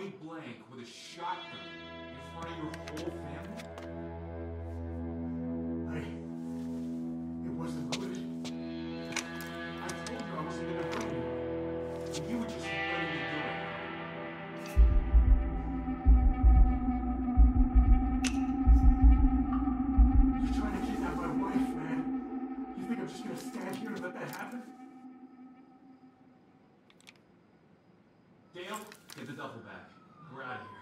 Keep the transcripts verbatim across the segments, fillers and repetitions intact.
point blank with a shotgun in front of your whole family? Hey, it wasn't loaded. I told you I wasn't gonna hurt you. And you were just letting me do it. You're trying to kidnap my wife, man. You think I'm just gonna stand here and let that happen? Dale, get the duffel bag. We're out of here.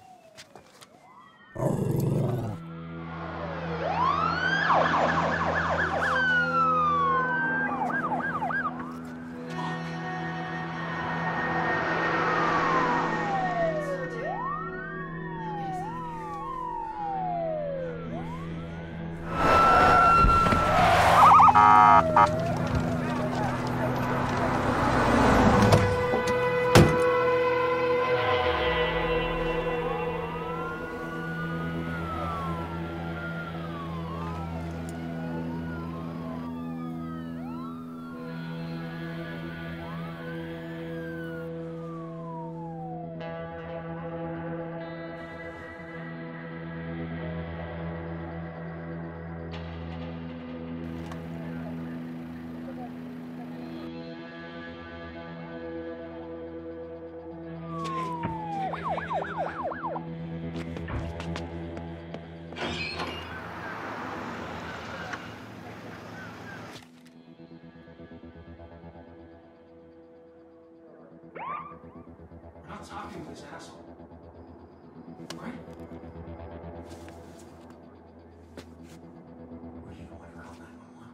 We're not talking to this asshole. Right? What do you want to call nine one one?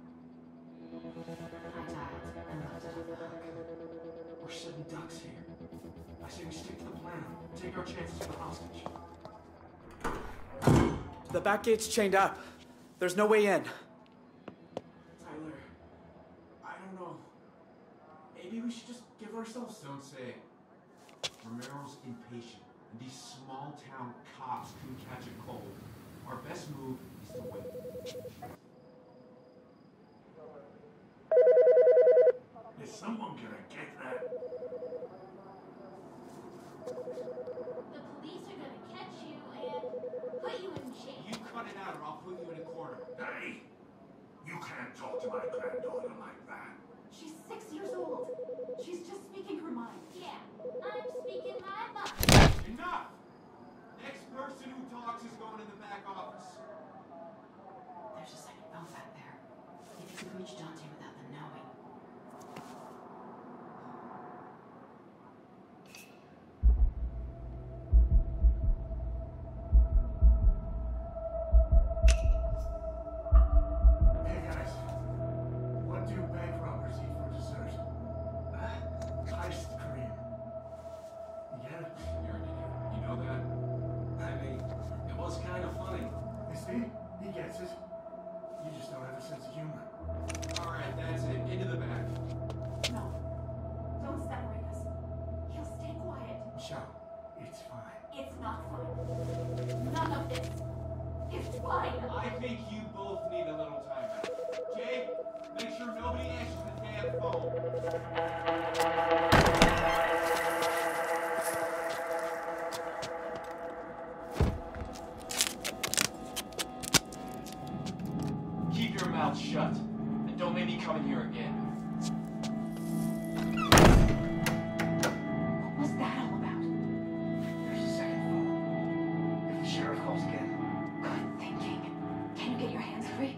I died and left it alone. We're sitting ducks here. I say we stick to the plan. Take our chances with the hostage. The back gate's chained up. There's no way in. Tyler, I don't know. Maybe we should just give ourselves... Don't say it. Romero's impatient, and these small-town cops can catch a cold. Our best move is to wait. Is someone gonna get that? The police are gonna catch you and put you in jail. You cut it out or I'll put you in a corner. Hey! You can't talk to my granddaughter like that. She's six years old. She's just speaking her mind. Yeah, I'm speaking my mind. Enough! Next person who talks is going in the back office. There's a second phone back there. If you can reach Dante without them knowing. Hey guys, what do bank robbers eat for dessert? Iced cream. You get it? You're an idiot. You know that? I mean, it was kind of funny. You see? He gets it. You just don't have a sense of humor. Alright, that's it. Into the back. No, don't separate us. He'll stay quiet. Michelle, it's fine. It's not fine. None of this is fine. I think you both need a little time out. Jay, make sure nobody answers the damn phone. Keep your mouth shut, and don't make me come in here again. What was that all about? There's a second phone. If the sheriff calls again. Good thinking. Can you get your hands free?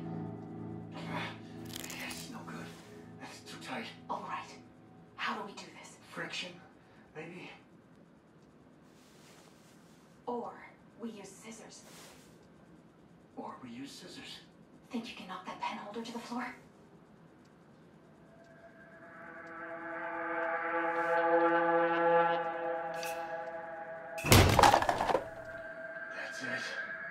It's no good. That's too tight. All right. How do we do this? Friction, maybe. Or we use scissors. Or we use scissors. Think you can knock that pen holder to the floor? That's it.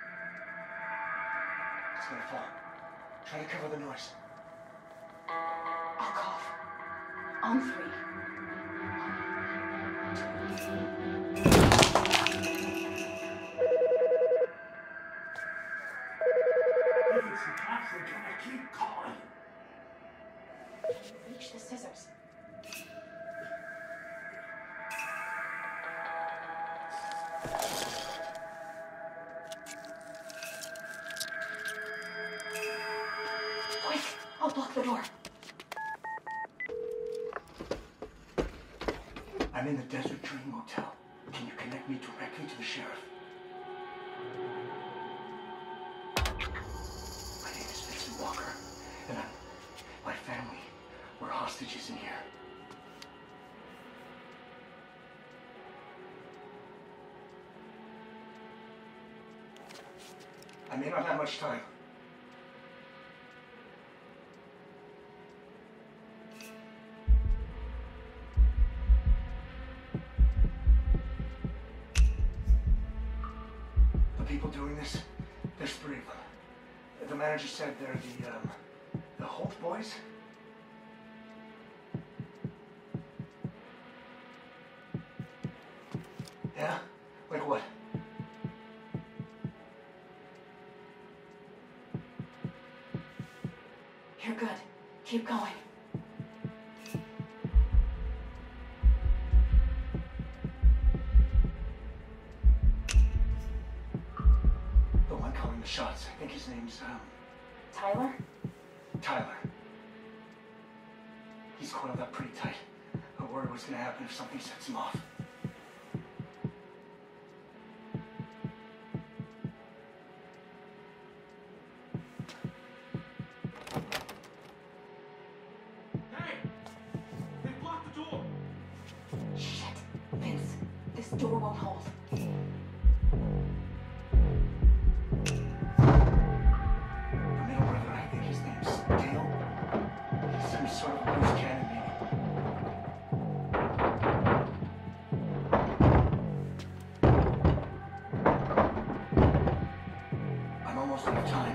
It's gonna fall. Try to cover the noise. I'll cough. On three. If it's the cops, they're gonna keep calling. Reach the scissors. I'll block the door. I'm in the Desert Dream Motel. Can you connect me directly to the sheriff? My name is Vincent Walker, and I'm, my family, we're hostages in here. I may not have much time. The people doing this, there's three of them. The manager said they're the, um, the Holt boys? Yeah? Like what? You're good. Keep going. The one calling the shots. I think his name's, um, Tyler? Tyler. He's coiled up pretty tight. I worried what's gonna happen if something sets him off. Hey! They blocked the door! Shit. Vince, this door won't hold. The middle brother, I think his name's Dale. He's some sort of loose cannon, maybe. I'm almost out of time.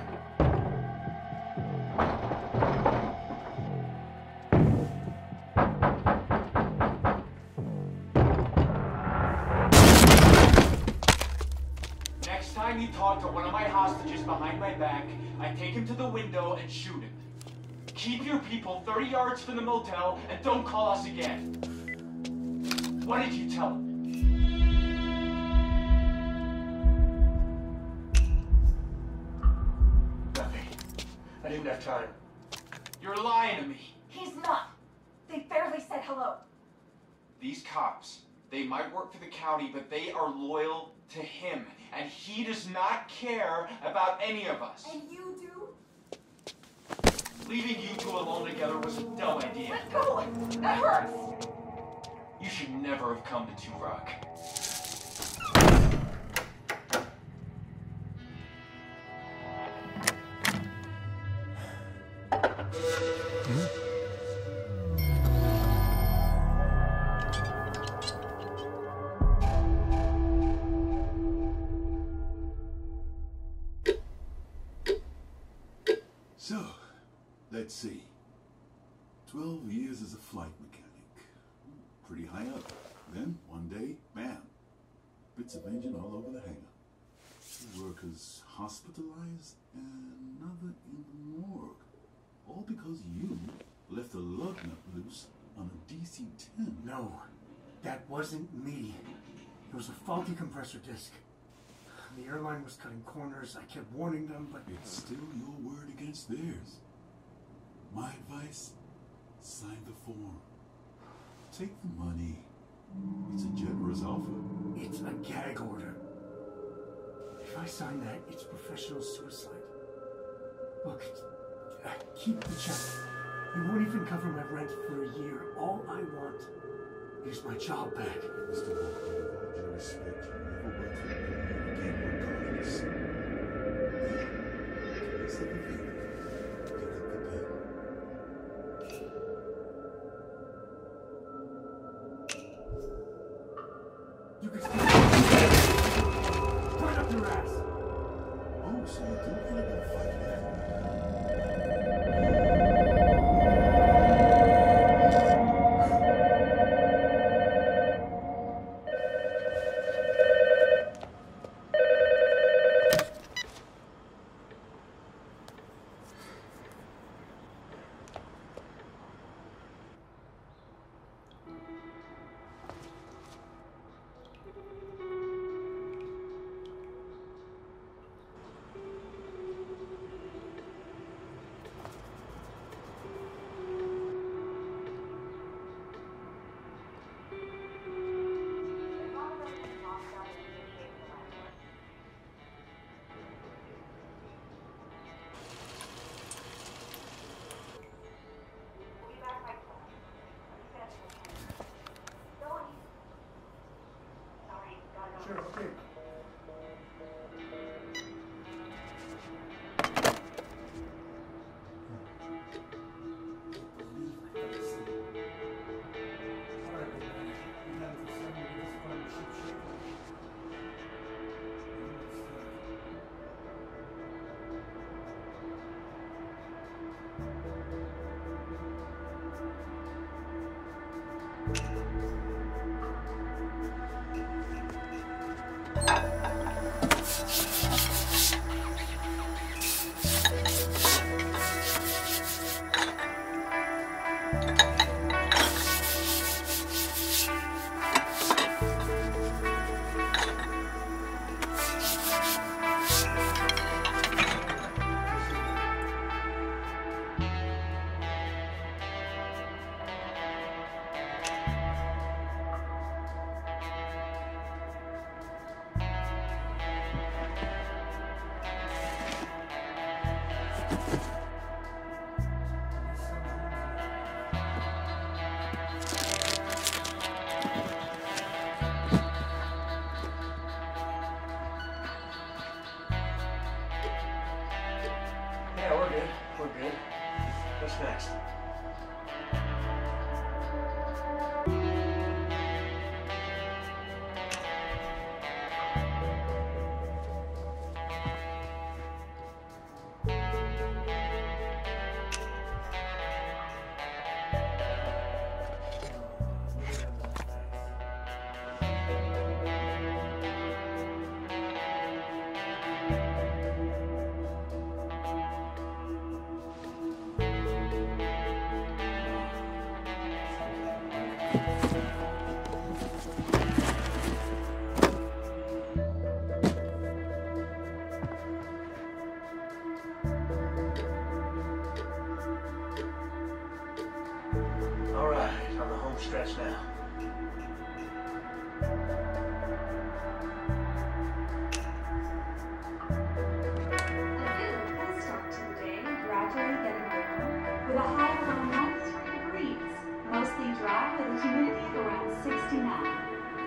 Next time you talk to one of my hostages behind my back, I take him to the window and shoot him. Keep your people thirty yards from the motel and don't call us again. What did you tell him? Nothing. I didn't have time. You're lying to me. He's not. They barely said hello. These cops, they might work for the county, but they are loyal to him. And he does not care about any of us. And you do? Leaving you two alone together was a dumb idea. Let go! That hurts! You should never have come to Two Rock. So, let's see. Twelve years as a flight mechanic. Pretty high up. Then, one day, bam. Bits of engine all over the hangar. Two workers hospitalized, and another in the morgue. All because you left a lug nut loose on a D C ten. No, that wasn't me. It was a faulty compressor disc. The airline was cutting corners. I kept warning them, but... It's still your word against theirs. My advice, sign the form. Take the money. It's a generous offer. It's a gag order. If I sign that, it's professional suicide. Look, uh, keep the check. It won't even cover my rent for a year. All I want is my job back. Mister Walker, with all due respect, you never worked for me again regardless. Please have a think. Pick up the pen. You can still... Put it up your ass! Oh, so you do want to fight with him? We're good. What's next? All right, on the home stretch now. A start to the day, gradually getting warmer, with a high of around ninety-three degrees, mostly dry with a humidity around sixty-nine.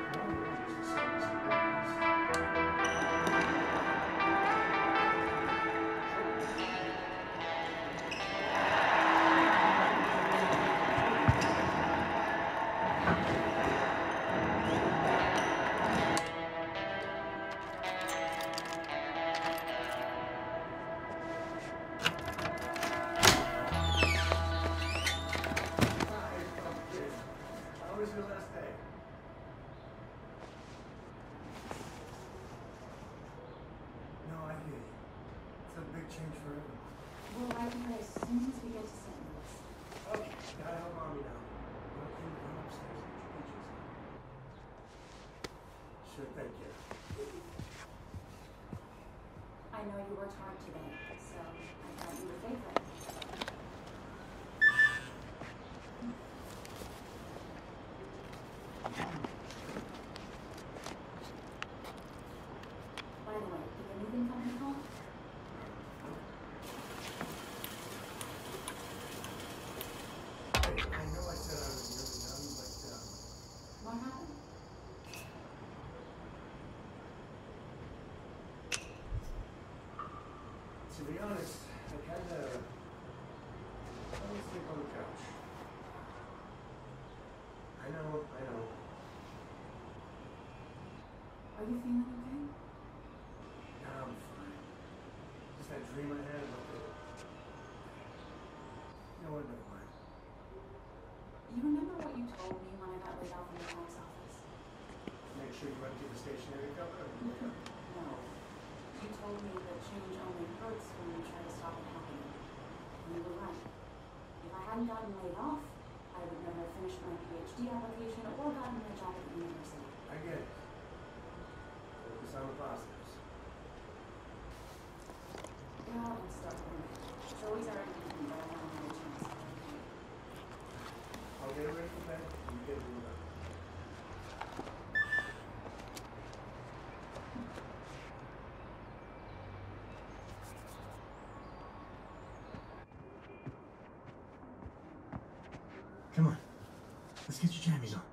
How was your last day? No, I hear you. It's a big change for everyone. We'll write her as soon as we get to Saint Louis. Okay, gotta help mommy now. Go in, go upstairs and get your peaches. Sure, thank you. I know you worked hard today, so I thought you were favorite. By the way, did anything come to call? Hey, I know I said I was really young, but, um, What happened? to be honest, I kinda... I want to sleep on the couch. I know, I know. Are you feeling okay? Nah, I'm fine. Just that dream I had about the... You know what, never mind. You remember what you told me when I got laid off from the tax office? Make sure you empty the stationery cupboard. No. You told me that change only hurts when you try to stop it happening. And you were right. If I hadn't gotten laid off, I would never have finished my PhD application or gotten a job at the university. I get it. Focus on the positives. Yeah, I'm stuck with me. Joey's already beaten me, but I want another chance. I'll get it ready for bed, and you get it in. Come on. Let's get your jammies on.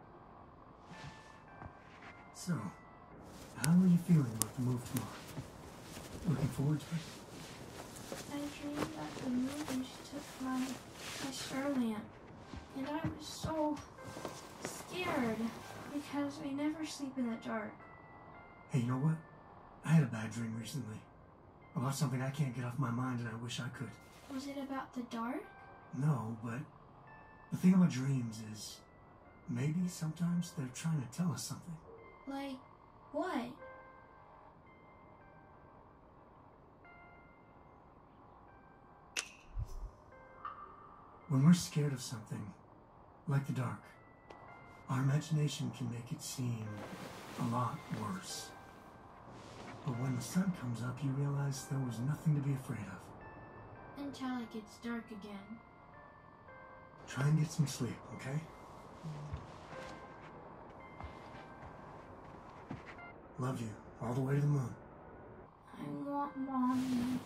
So, how are you feeling about the move tomorrow? Looking forward to it? I dreamed that the movie took my, my star lamp, and I was so scared because I never sleep in the dark. Hey, you know what? I had a bad dream recently about something I can't get off my mind, and I wish I could. Was it about the dark? No, but the thing about dreams is maybe sometimes they're trying to tell us something. Like, what? When we're scared of something, like the dark, our imagination can make it seem a lot worse. But when the sun comes up, you realize there was nothing to be afraid of. Until it gets dark again. Try and get some sleep, okay? Love you, all the way to the moon. I want Mommy.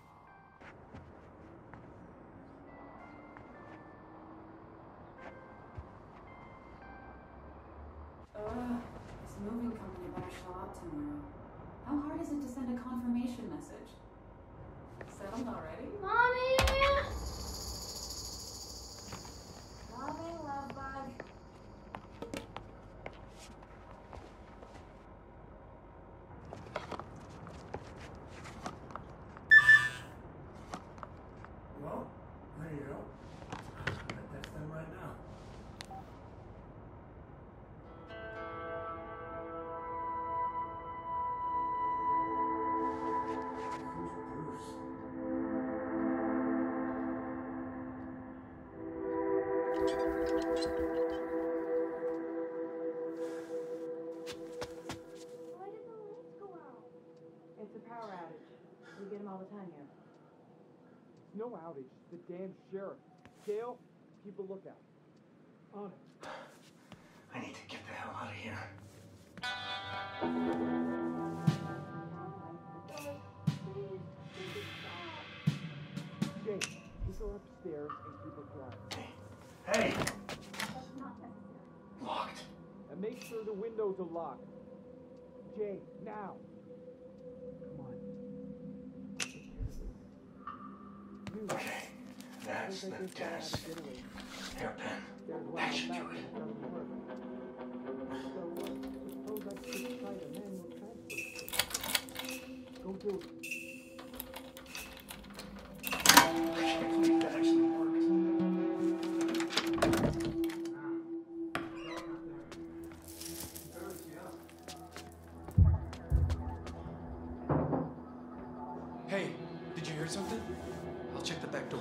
Ugh, this moving company better show up tomorrow. How hard is it to send a confirmation message? Settled already? Mommy! Why did the lights go out? It's a power outage. We get them all the time here. No outage. The damn sheriff. Dale, keep a lookout. On it. I need to get the hell out of here. Jake, take her upstairs and keep her quiet. Hey! That's not necessary. Locked. And make sure the windows are locked. Jay, now. Come on. You. Okay, that's the desk. Hairpin. There's one That on should the do back it. that doesn't work. So, uh, suppose I should try a manual transfer. Go do it. I can't believe that actually worked. Hey, did you hear something? I'll check the back door.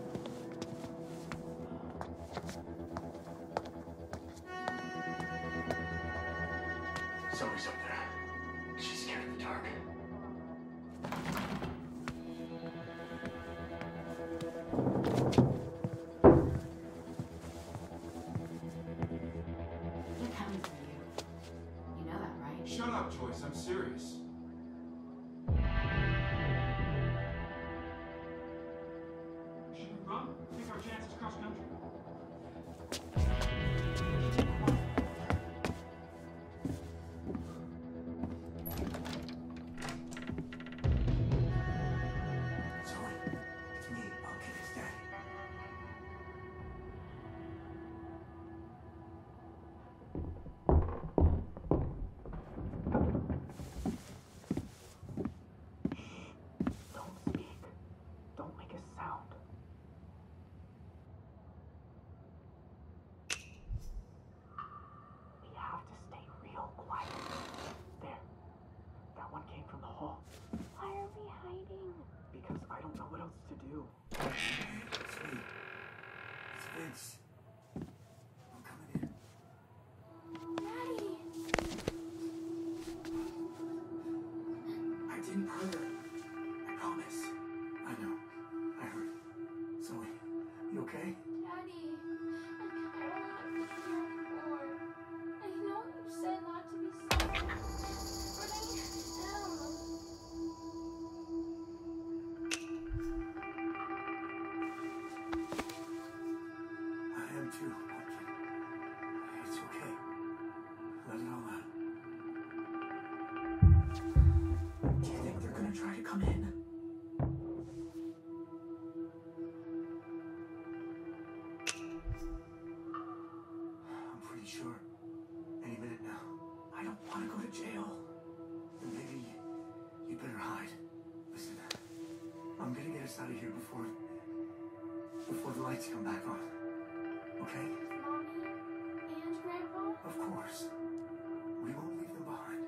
Somebody's up there. She's scared of the dark. They're coming for you. You know that, right? Shut up, Joyce. I'm serious. Should we run? Take our chances cross country. Zoe, it's me, Pumpkin. It's Daddy. Don't speak. Don't make a sound. We have to stay real quiet. There. That one came from the hall. Why are we hiding? Because I don't know what else to do. It's me. It's Vince. I'm coming in. Daddy! I didn't hurt her. I promise. I know. I heard. Zoe, you okay? Daddy, I don't want to be here anymore. I know you said not to be scared, but I am. I am too, Pumpkin. It's okay. Let it all out. Do you think they're gonna try to come in? I'm pretty sure. Any minute now. I don't want to go to jail. And maybe you better hide. Listen, I'm gonna get us out of here before before the lights come back on. Okay? Mommy and Grandpa? Of course. We won't leave them behind.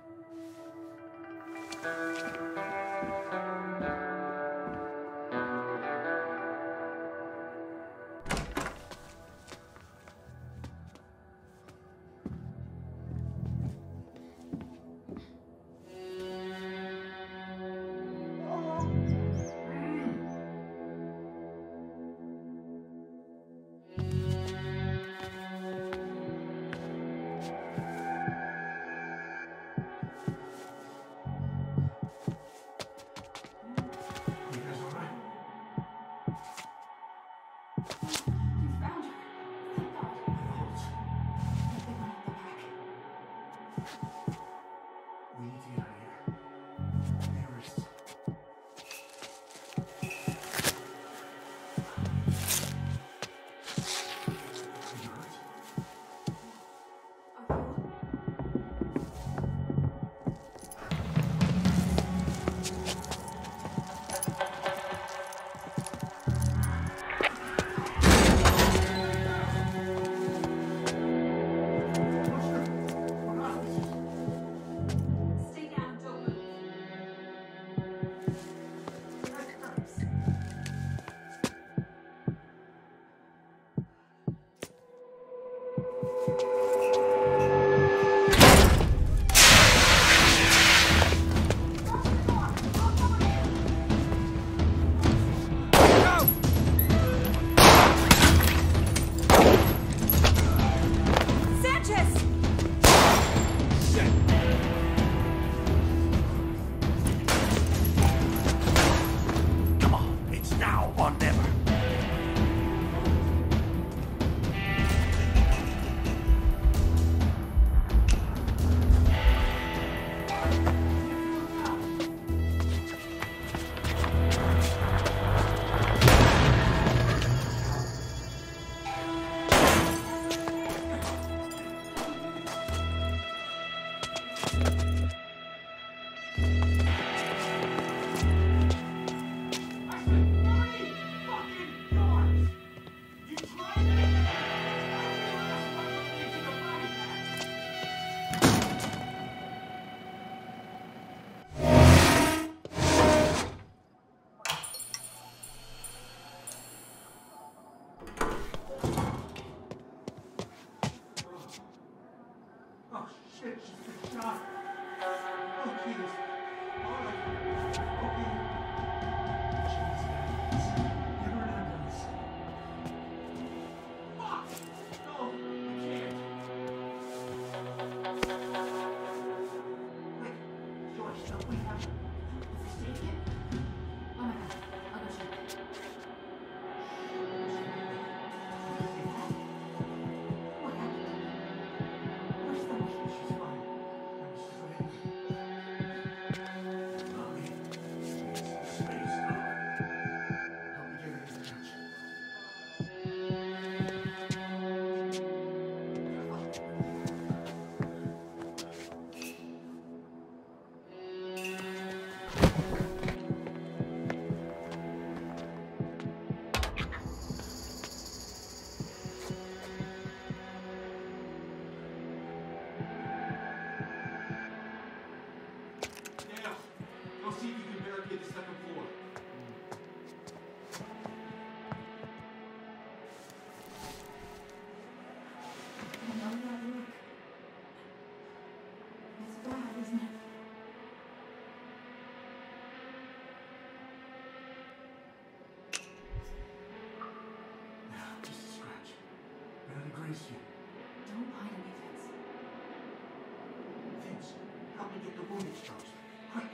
miss you. Don't lie to me, Vince. Vince, help me get the wounded strokes. Quick.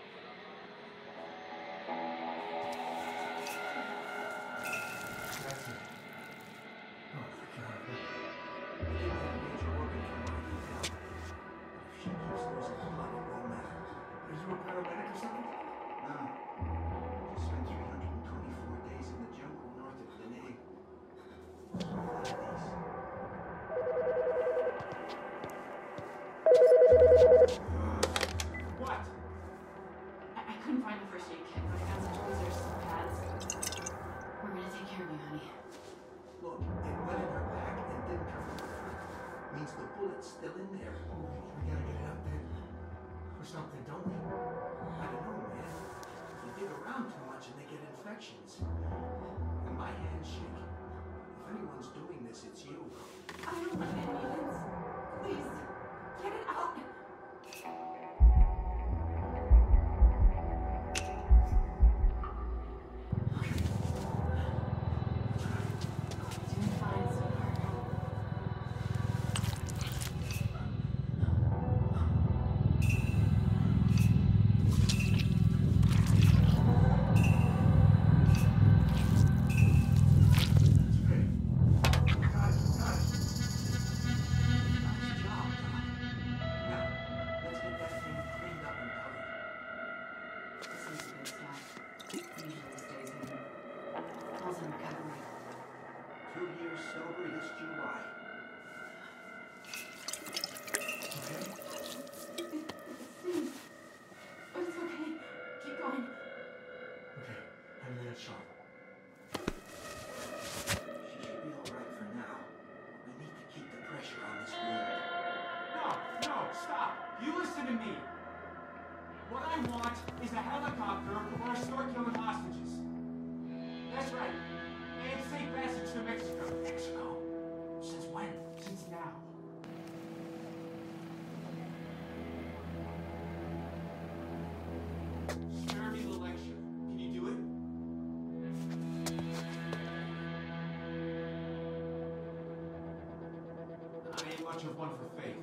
That's it. Oh, thank God. I didn't have a major organ trauma right now. But if she keeps losing blood, it won't matter. Are you a paramedic or something? No. Just spent three hundred twenty-four days in the jungle north of Da Nang. What? I, I couldn't find the first aid kit, but I found some tweezers, some pads. We're gonna take care of you, honey. Look, it went in her back and didn't cover her foot. Means the bullet's still in there. We gotta get it out then. Or something, don't we? I don't know, man. You dig around too much and they get infections. And my hands shake. If anyone's doing this, it's you. I don't want any Vince. Please, get it out. Doing fine, sweetheart. Is a helicopter or start killing hostages. That's right. And safe passage to Mexico. Mexico? Since when? Since now. Spare me the lecture. Can you do it? I ain't much of one for faith.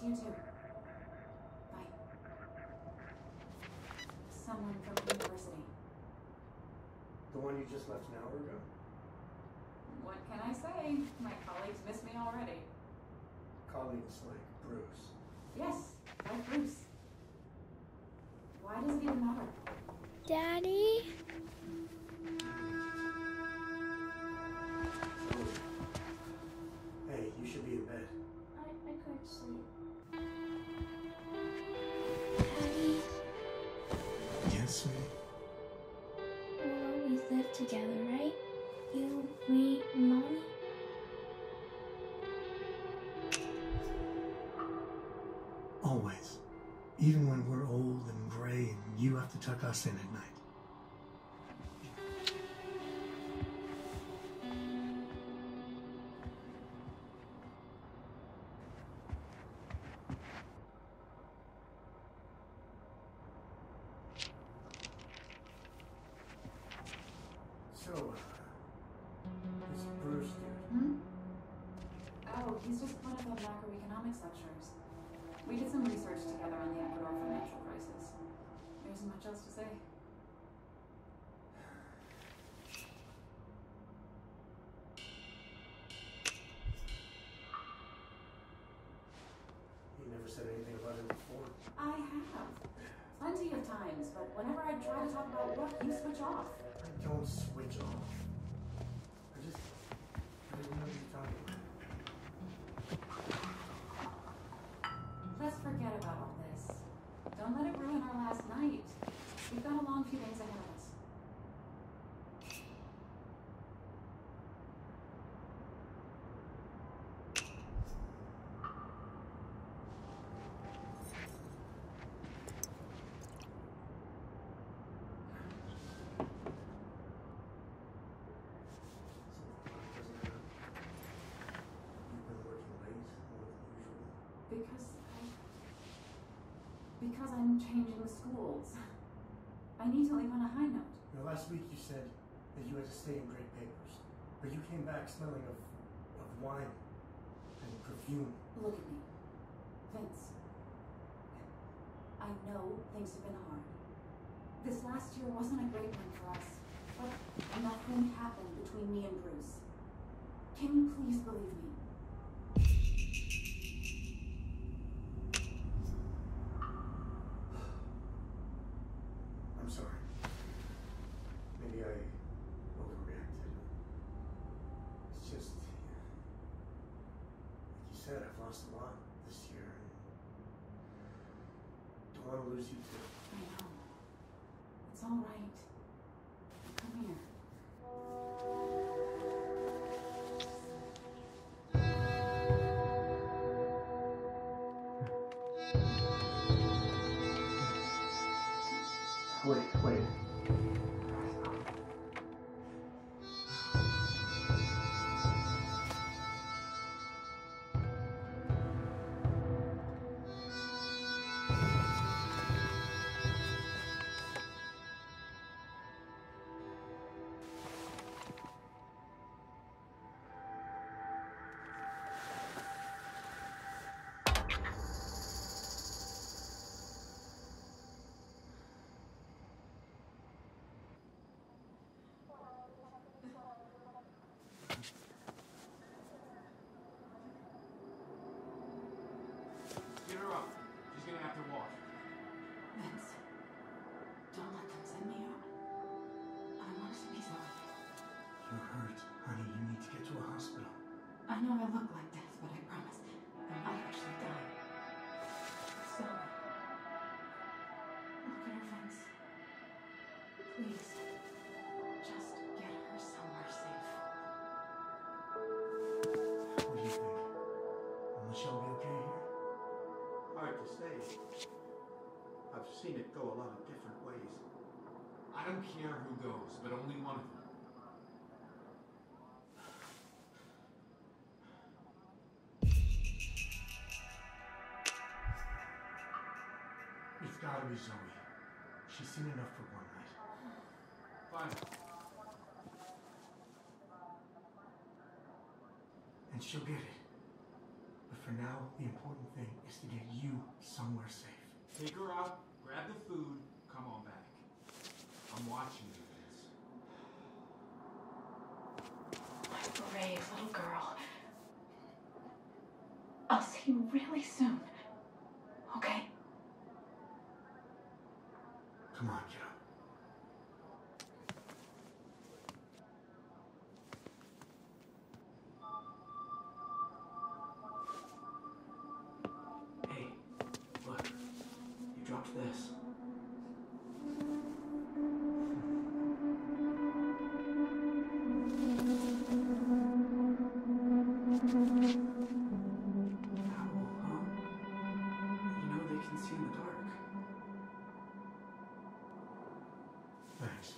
You too. Bye. Someone from the university. The one you just left an hour ago? What can I say? My colleagues miss me already. Colleagues like Bruce. Yes, like Bruce. Why does it even matter? Daddy? Hey, you should be in bed. I, I couldn't sleep. Daddy, Yes, sweetie? we'll always live together, right? You, me, and Mommy? Always. Even when we're old and gray and you have to tuck us in at night. So, uh, this Bruce dude. Hmm? Oh, he's just one of the macroeconomics lecturers. We did some research together on the Ecuador financial crisis. There isn't much else to say. He never said anything about it before. I have. Plenty of times, but whenever I try to talk about work, you switch off. I don't switch off. I just, I didn't know what you were talking about. Let's forget about all this. Don't let it ruin our last night. We've got a long few days ahead of us. You've been working late, more than usual. Because I... Because I'm changing schools. I need to leave on a high note. You know, last week you said that you had to stay in Great Papers, but you came back smelling of, of wine and perfume. Look at me. Vince. I know things have been hard. This last year wasn't a great one for us, but nothing happened between me and Bruce. Can you please believe me? I'm sorry. Maybe I overreacted. It's just, like you said, I've lost a lot this year. And don't want to lose you too. I know. It's all right. Come here. Wait, wait. Get her up. She's gonna have to walk. Vince, don't let them send me out. I want to be sorry. You're hurt, honey. You need to get to a hospital. I know I look like death, but I promise I'm not actually dying. Sorry. Look at her, Vince. Please, just get her somewhere safe. What do you think? Will Michelle be okay here? Hard to say. I've seen it go a lot of different ways. I don't care who goes, but only one of them. It's gotta be Zoe. She's seen enough for one night. Fine. And she'll get it. But For now, the important thing is to get you somewhere safe. Take her out, grab the food, come on back. I'm watching you, Liz. My brave little girl. I'll see you really soon. Okay? Come on, get up. Hey, look. You dropped this. Owl, huh? You know they can see in the dark. Thanks.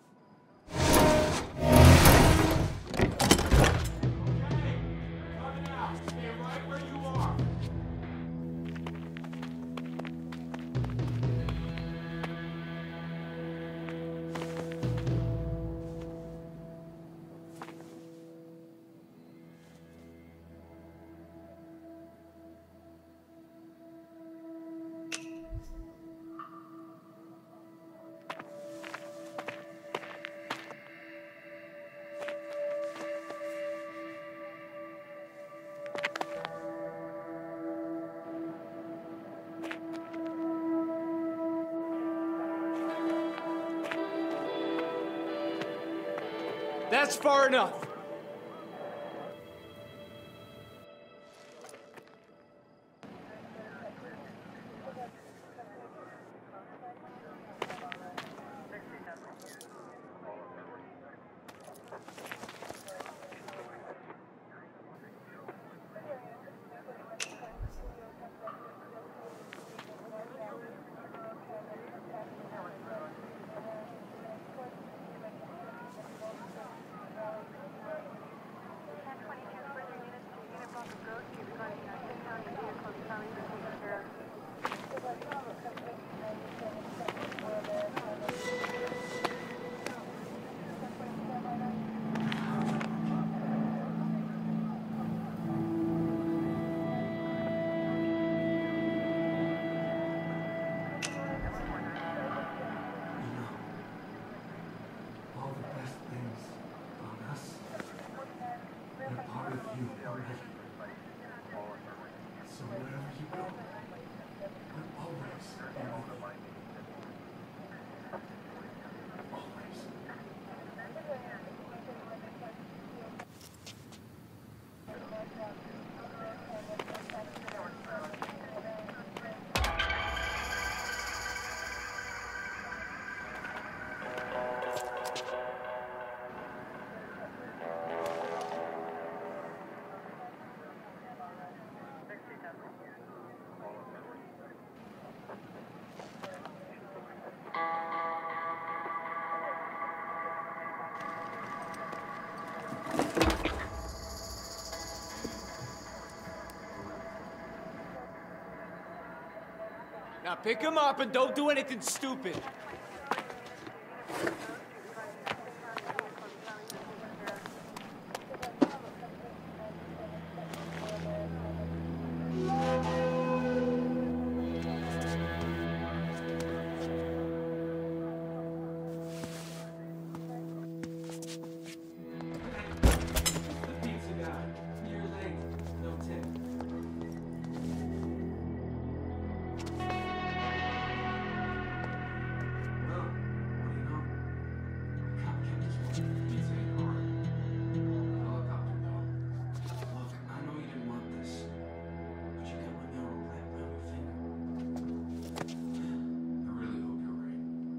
Coming out. Stay right where you are. That's far enough. All the best things about us, they're part of you already. So wherever you go, we'll always be with you. Always. Now pick him up and don't do anything stupid. The pizza guy. You're late. No tip. Well, what do you know? Cop kept us waiting. Pizza ain't hard. Helicopter, though. Look, I know you didn't want this, but you got my neural plant around your finger. I really hope you're right.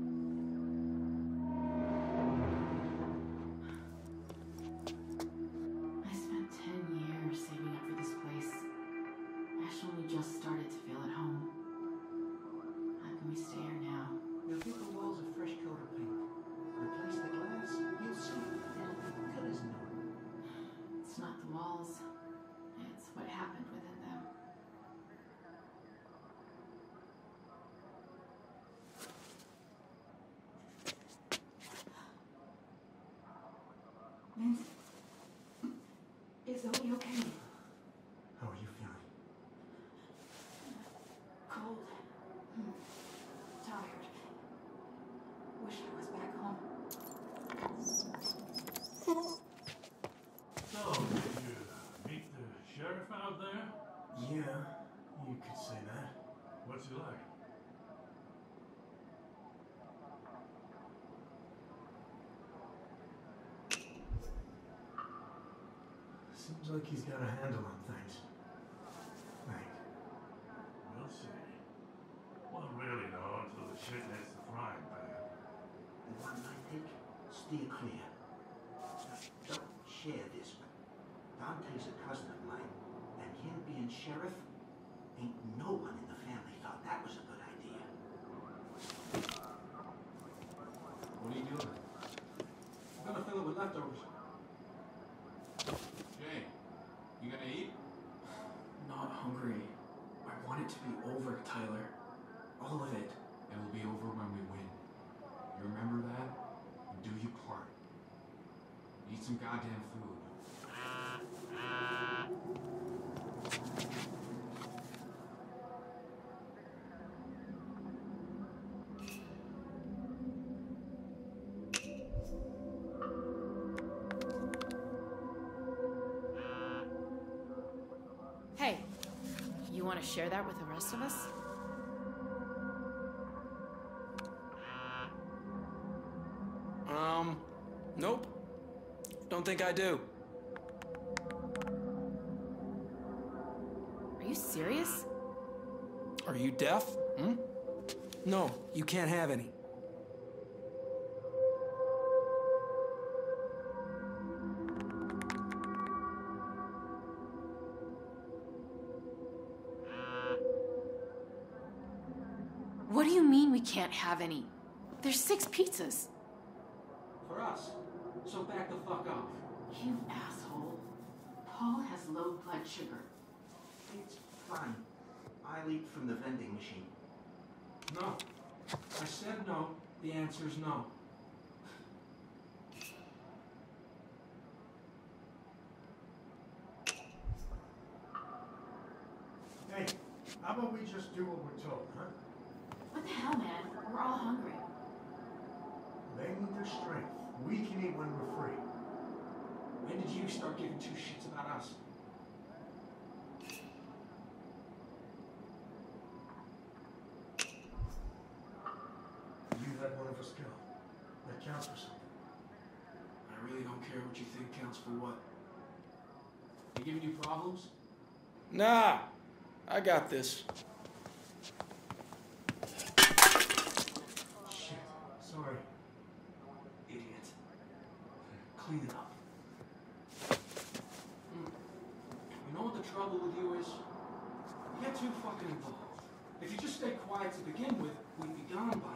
I spent ten years saving up for this place. Ash only just started to feel at home. How can we stay here now? Now give the walls a fresh coat of paint. Replace the glass. You'll see. It'll be good as new. It's not the walls. It's what happened within them. Vince, is Zoe okay? How are you feeling? So, did you meet the sheriff out there? Yeah, you could say that. What's he like? Seems like he's got a handle on things. Hank. We'll see. Won't really know until the shit hits the frying pan. The one I think, steer clear. Don't share this, but Dante's a cousin of mine, and him being sheriff, ain't no one in the family thought that was a good idea. What are you doing? I'm gonna fill it with leftovers. Jay, you gonna eat? Not hungry. I want it to be over, Tyler. All of it. It'll be over when we win. You remember that? And do your part. Eat some goddamn food. Hey, you want to share that with the rest of us? Um, nope. Don't think I do. Are you serious? Are you deaf? Hmm? No, you can't have any. What do you mean we can't have any? There's six pizzas. For us. So back the fuck off. You asshole. Paul has low blood sugar. It's fine. I'll eat from the vending machine. No. I said no. The answer's no. Hey, how about we just do what we're told, huh? What the hell, man? We're all hungry. They need their strength. We can eat when we're free. When did you start giving two shits about us? You let one of us go. That counts for something. I really don't care what you think counts for what. They giving you problems? Nah, I got this. Shit. Sorry. Idiot. Clean it up. Mm. You know what the trouble with you is? You get too fucking involved. If you just stay quiet to begin with, we'd be gone by now.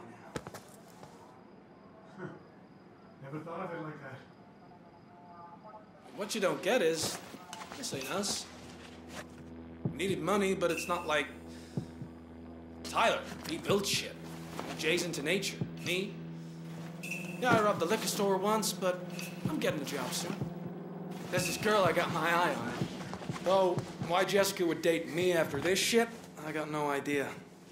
Never thought of it like that. What you don't get is, this ain't us. We needed money, but it's not like Tyler. He built shit. Jay's into nature. Me? Yeah, I robbed the liquor store once, but I'm getting a job soon. There's this girl I got my eye on. Though, why Jessica would date me after this shit, I got no idea.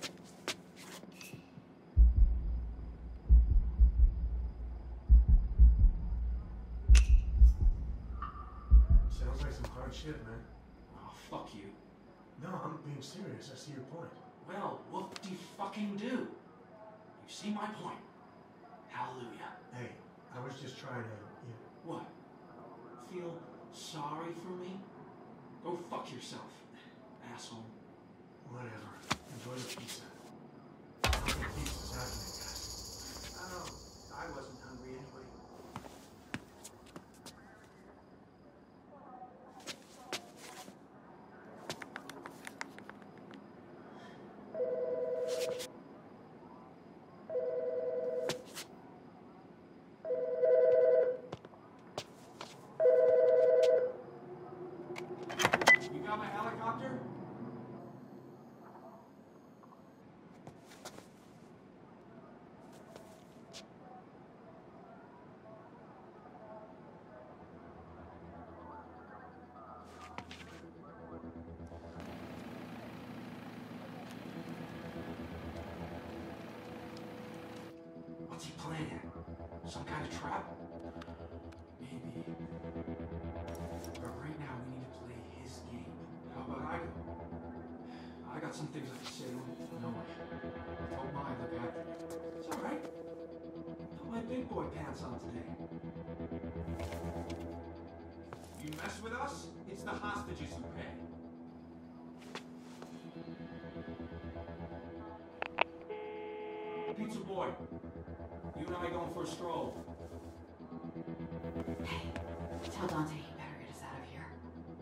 Sounds like some hard shit, man. Oh, fuck you. No, I'm being serious. I see your point. Well, what do you fucking do? You see my point. Hallelujah. Hey, I was just trying to, you know... What? Feel sorry for me? Go fuck yourself, asshole. Whatever. Enjoy the pizza. I don't think pizza's happening, guys. Oh, I wasn't hungry anyway. You got my helicopter? What's he planning? Some kind of trap? Maybe. got some things I can say to him. No, I told Maya look after me. It's all right. Put my big boy pants on today. You mess with us, it's the hostages who pay. Pizza boy, you and I going for a stroll. Hey, tell Dante he better get us out of here.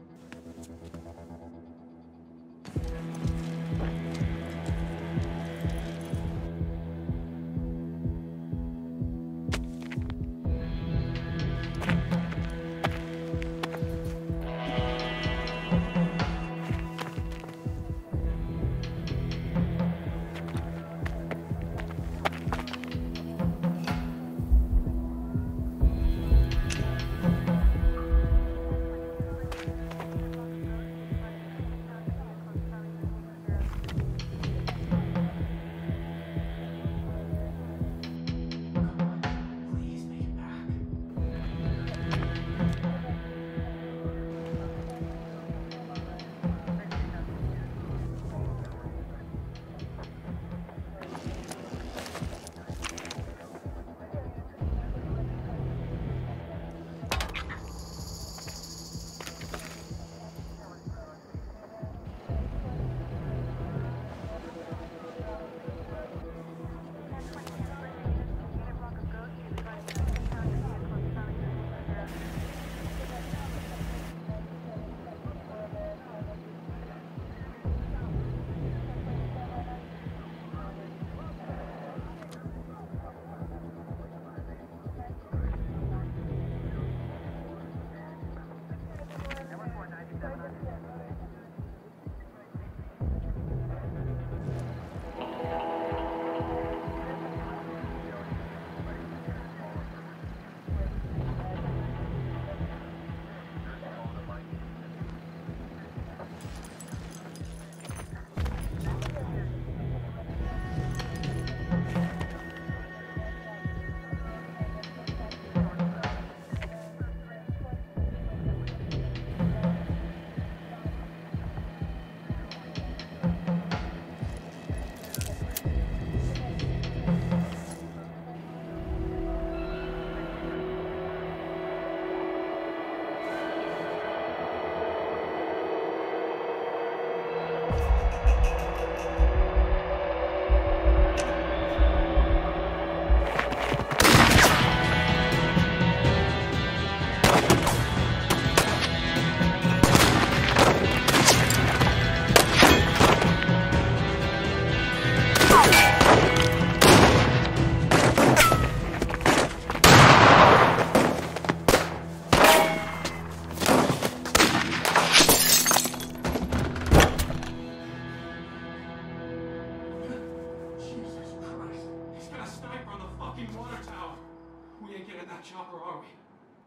Chopper, are we?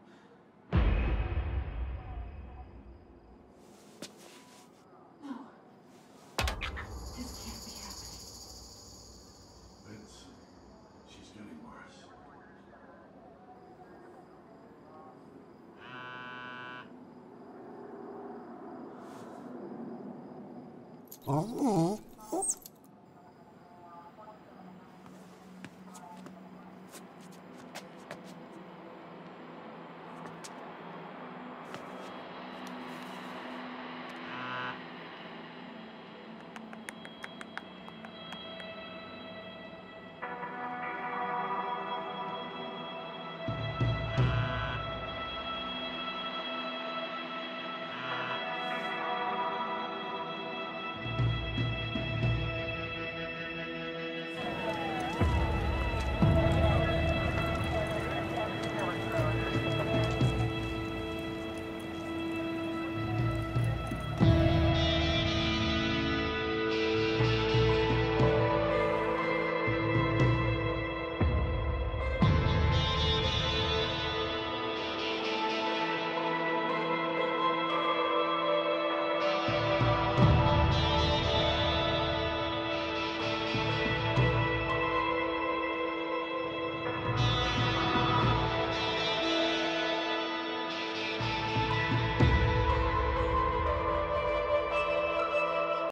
No. This can't be happening. Vince, she's getting worse. Oh.